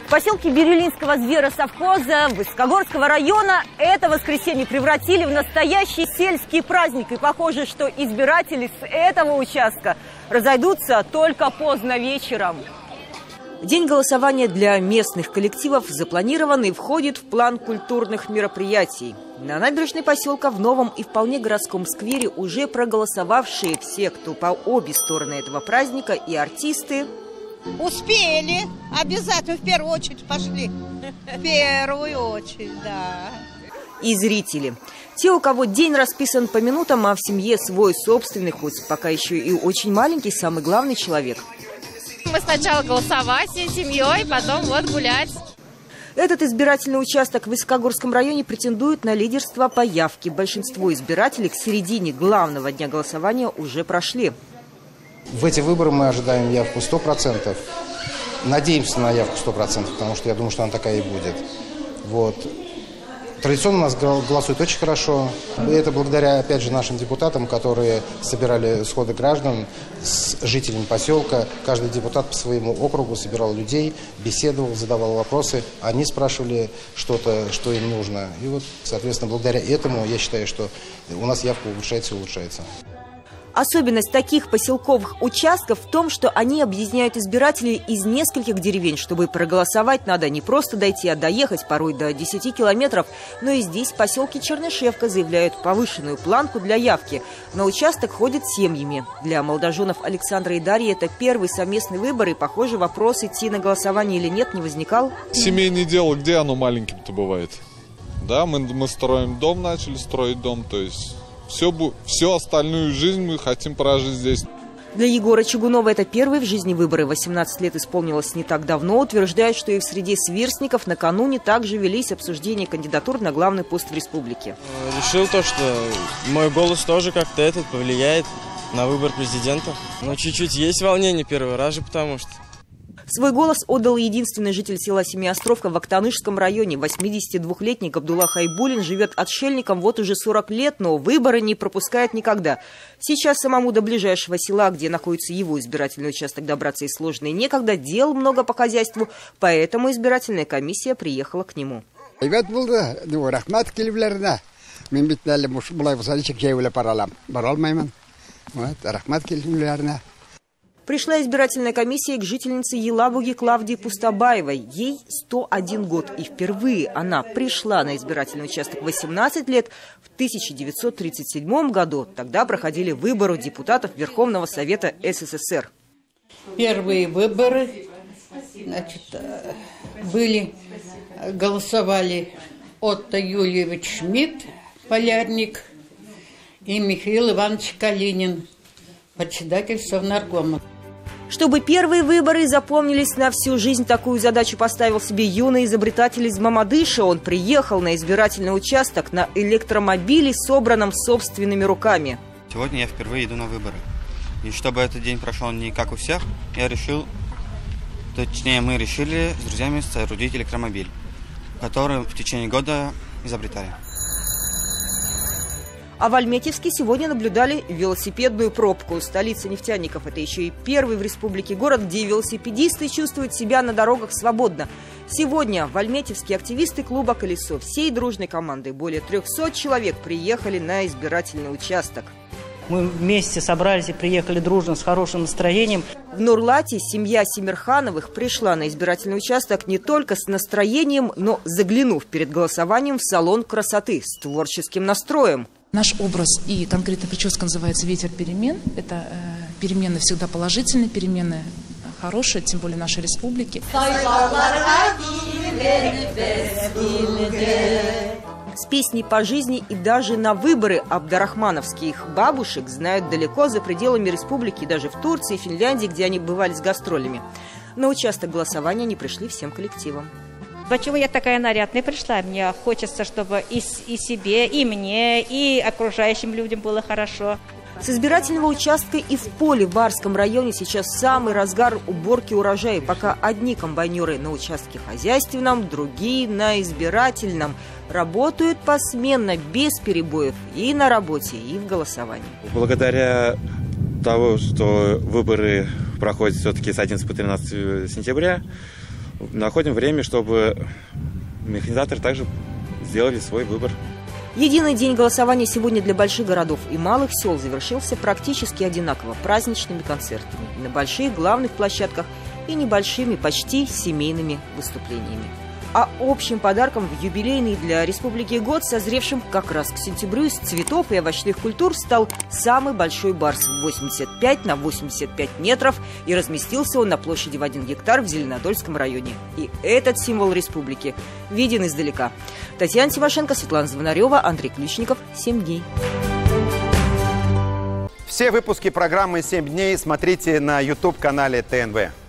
В поселке Бирюлинского зверосовхоза Высокогорского района это воскресенье превратили в настоящий сельский праздник. И похоже, что избиратели с этого участка разойдутся только поздно вечером. День голосования для местных коллективов запланирован и входит в план культурных мероприятий. На набережной поселка в новом и вполне городском сквере уже проголосовавшие все, кто по обе стороны этого праздника, и артисты. Успели. Обязательно в первую очередь пошли. В первую очередь, да. И зрители. Те, у кого день расписан по минутам, а в семье свой собственный, хоть пока еще и очень маленький, самый главный человек. Мы сначала голосовать всей семьей, потом вот гулять. Этот избирательный участок в Высокогорском районе претендует на лидерство по явке. Большинство избирателей к середине главного дня голосования уже прошли. В эти выборы мы ожидаем явку 100%. Надеемся на явку 100%, потому что я думаю, что она такая и будет. Вот. Традиционно у нас голосуют очень хорошо. И это благодаря, опять же, нашим депутатам, которые собирали сходы граждан с жителями поселка. Каждый депутат по своему округу собирал людей, беседовал, задавал вопросы. Они спрашивали что-то, что им нужно. И вот, соответственно, благодаря этому я считаю, что у нас явка улучшается и улучшается. Особенность таких поселковых участков в том, что они объединяют избирателей из нескольких деревень. Чтобы проголосовать, надо не просто дойти, а доехать порой до 10 километров. Но и здесь, в поселке Чернышевка, заявляют повышенную планку для явки. На участок ходят семьями. Для молодоженов Александра и Дарьи это первый совместный выбор. И, похоже, вопрос, идти на голосование или нет, не возникал. Семейное дело, где оно маленьким-то бывает? Да, мы строим дом, начали строить дом, то есть... Всю остальную жизнь мы хотим прожить здесь. Для Егора Чугунова это первые в жизни выборы. 18 лет исполнилось не так давно. Утверждает, что и в среде сверстников накануне также велись обсуждения кандидатур на главный пост в республике. Решил то, что мой голос тоже как-то повлияет на выбор президента. Но чуть-чуть есть волнение первый раз же, потому что... Свой голос отдал единственный житель села Семиостровка в Актанышском районе. 82-летний Габдулла Хайбулин живет отшельником вот уже 40 лет, но выборы не пропускает никогда. Сейчас самому до ближайшего села, где находится его избирательный участок, добраться и сложно и некогда. Дел много по хозяйству, поэтому избирательная комиссия приехала к нему. Пришла избирательная комиссия к жительнице Елабуги Клавдии Пустобаевой. Ей 101 год. И впервые она пришла на избирательный участок 18 лет в 1937 году. Тогда проходили выборы депутатов Верховного Совета СССР. Первые выборы, голосовали Отто Юльевич Шмидт, полярник, и Михаил Иванович Калинин, председатель Совнаркома. Чтобы первые выборы запомнились на всю жизнь, такую задачу поставил себе юный изобретатель из Мамадыша. Он приехал на избирательный участок на электромобиле, собранном собственными руками. Сегодня я впервые иду на выборы. И чтобы этот день прошел не как у всех, мы решили с друзьями соорудить электромобиль, который в течение года изобретали. А в Альметьевске сегодня наблюдали велосипедную пробку. Столица нефтяников – это еще и первый в республике город, где велосипедисты чувствуют себя на дорогах свободно. Сегодня в Альметьевске активисты клуба «Колесо» всей дружной командой, более 300 человек, приехали на избирательный участок. Мы вместе собрались и приехали дружно, с хорошим настроением. В Нурлате семья Семирхановых пришла на избирательный участок не только с настроением, но заглянув перед голосованием в салон красоты с творческим настроем. Наш образ и конкретно прическа называется «Ветер перемен». Это перемены всегда положительные, перемены хорошие, тем более нашей республики. С песней по жизни и даже на выборы абдарахмановских бабушек знают далеко за пределами республики, даже в Турции, Финляндии, где они бывали с гастролями. На участок голосования они пришли всем коллективом. Почему я такая нарядная пришла? Мне хочется, чтобы и себе, и мне, и окружающим людям было хорошо. С избирательного участка и в поле в Варском районе сейчас самый разгар уборки урожая. Пока одни комбайнеры на участке хозяйственном, другие на избирательном. Работают посменно, без перебоев и на работе, и в голосовании. Благодаря того, что выборы проходят все-таки с 11 по 13 сентября, находим время, чтобы механизаторы также сделали свой выбор. Единый день голосования сегодня для больших городов и малых сел завершился практически одинаково праздничными концертами на больших главных площадках и небольшими, почти семейными выступлениями. А общим подарком в юбилейный для республики год, созревшим как раз к сентябрю, из цветов и овощных культур стал самый большой барс в 85 на 85 метров, и разместился он на площади в 1 гектар в Зеленодольском районе. И этот символ республики виден издалека. Татьяна Тимошенко, Светлана Звонарева, Андрей Ключников. 7 дней. Все выпуски программы «7 дней» смотрите на YouTube-канале ТНВ.